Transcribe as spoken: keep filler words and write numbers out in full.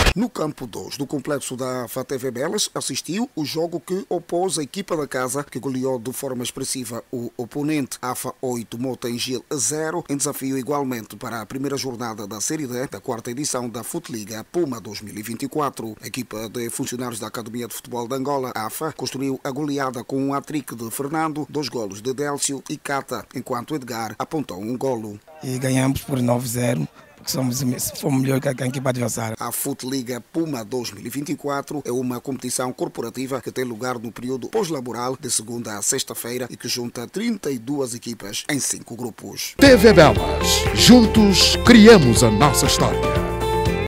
No campo dois do complexo da AFA T V Belas, assistiu o jogo que opôs a equipa da casa, que goleou de forma expressiva o oponente. AFA oito, Motengil zero, em desafio igualmente para a primeira jornada da Série D da quarta edição da Futeliga Puma dois mil e vinte e quatro. A equipa de funcionários da Academia de Futebol de Angola, AFA, construiu a goleada com um hat-trick de Fernando, dois golos de Délcio e Cata, enquanto Edgar apontou um golo. E ganhamos por nove a zero. Porque somos, fomos melhor que a equipa adversária. A Futeliga Puma dois mil e vinte e quatro é uma competição corporativa que tem lugar no período pós-laboral de segunda a sexta-feira e que junta trinta e duas equipas em cinco grupos. T V Belas. Juntos criamos a nossa história.